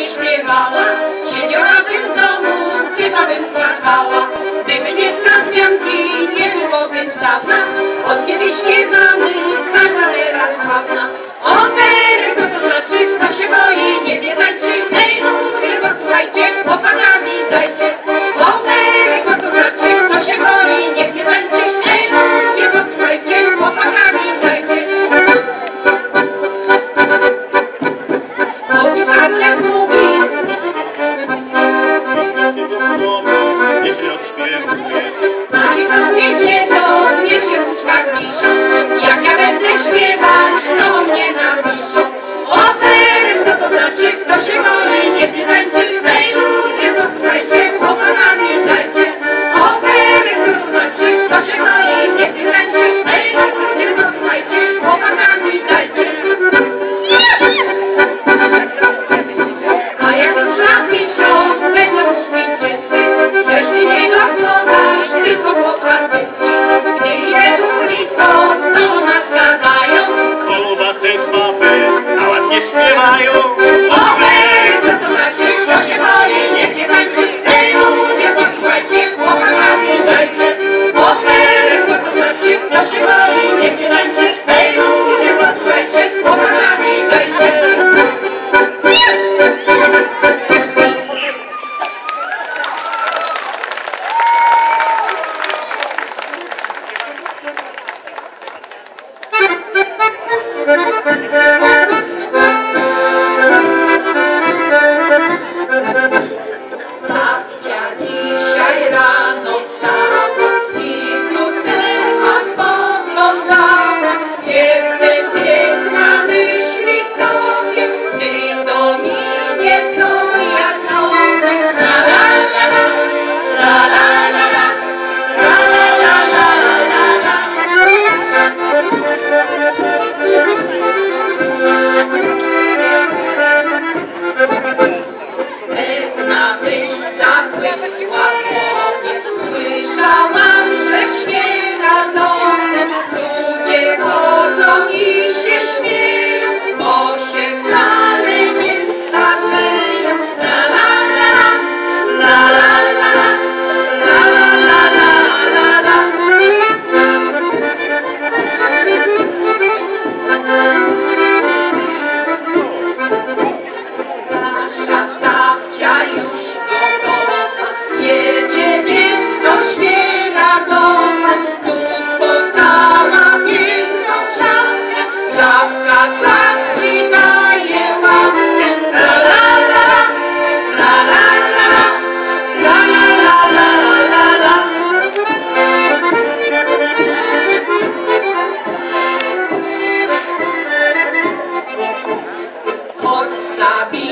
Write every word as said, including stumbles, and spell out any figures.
śpiewała, siedziałabym w domu, chyba bym płakała. Gdyby nie stan pianki, nie byłoby zdawna. Od kiedy śpiewamy, każda teraz sławna. Operę, co to znaczy, kto się boi, nie biedańczy. Ej ludzie, posłuchajcie, chłopakami dajcie. Operę, co to znaczy, kto się boi, nie biedańczy. Ej ludzie, posłuchajcie, chłopakami dajcie. Bo mi czas jak mówi, nie się rozśpiewujesz. ani sobie siedzą, nie się w łóżkach piszą. Jak ja będę śpiewać, to mnie napiszą. Operę, co to znaczy, kto się boi, nie biedańczy. Ej ludzie, posłuchajcie, chłopakami dajcie. Operę, co to znaczy, kto się boi, nie biedańczy. Ej ludzie, posłuchajcie, chłopakami dajcie. A jak już napiszą, będą mówić wszyscy, że się nie gospodarz, tylko chłopak bystry. Gdy idę ulicą, to o nas gadają. Kołowate baby, a ładnie śpiewają. Operę, co to znaczy, kto się boi, niech nie tańczy. Ej ludzie, posłuchajcie, chłopakami dajcie. Operę, co to znaczy, kto się boi, niech nie tańczy. Ej ludzie, posłuchajcie, chłopakami dajcie. Zabcia dzisiaj rano wstała i w lusterko spoglądała. Jestem piękna, myśli sobie, gdy to minie, co ja zrobię. La la la la, la la la la, la la la la la. Pewna myśl zabłysła w głowie, słyszałam, że śpiewa dole. Ludzie chodzą i się śmieją, bo się wcale nie starzeją. La la la la, la la la la, la la la la Nasza Zabcia już gotowa, jedzie więc do Świeradona. Tu spotkała piękną żabkę, żabka Zabci daje łapkę. La la la la, la la la la, la la la la. Chodź, Zabi,